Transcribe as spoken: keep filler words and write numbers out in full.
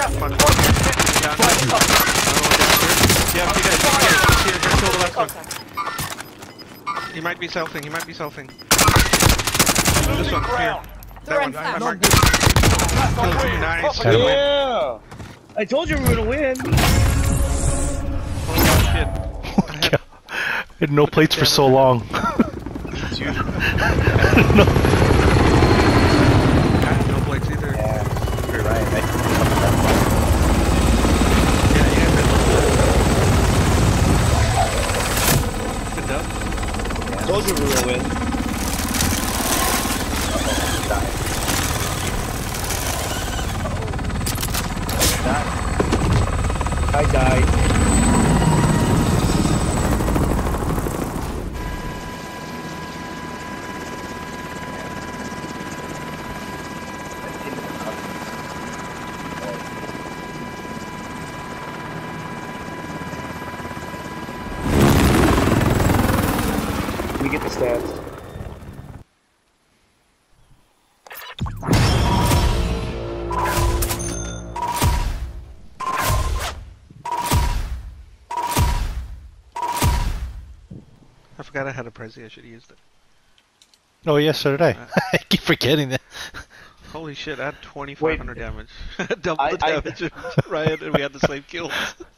Fun. Down here. Yeah, see that? Here, here, here, kill the last one. He might be selfing, he might be selfing. This one, here. That one, I marked it. Nice. Yeah! I told you we were gonna win! Oh shit. I had, I had no plates for so long. No. I had no plates either. Yeah, you're right. I Yeah, yeah. Good dub. yeah. told you we were gonna win. I died. Let me get the stats. I forgot I had a Prezi, I should have used it. Oh yes, so did I. Uh, I keep forgetting that. Holy shit, I had twenty-five hundred damage. Double I- the I- damage of Riot and we had the same kills.